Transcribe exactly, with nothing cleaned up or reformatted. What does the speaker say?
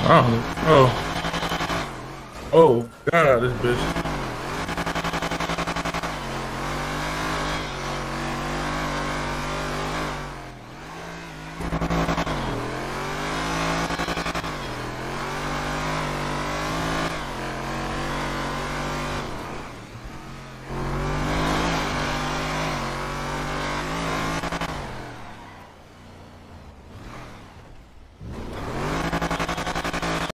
I don't know. Oh. Oh, God, this bitch.